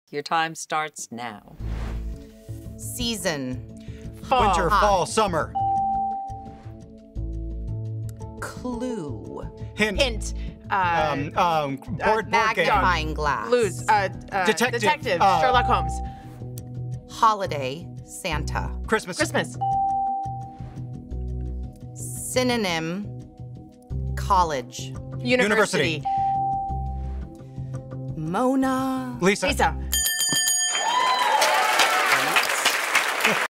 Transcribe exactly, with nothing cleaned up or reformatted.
Your time starts now. Season. Fall. Winter, Hot. fall, summer. Clue. Hint. Hint. Uh, Um, um, board, board game. Magnifying glass. Clues. Uh, uh, Detective. Detective. Uh, Sherlock Holmes. Holiday. Santa. Christmas. Christmas. Synonym. College. University. University. Mona. Lisa. Lisa.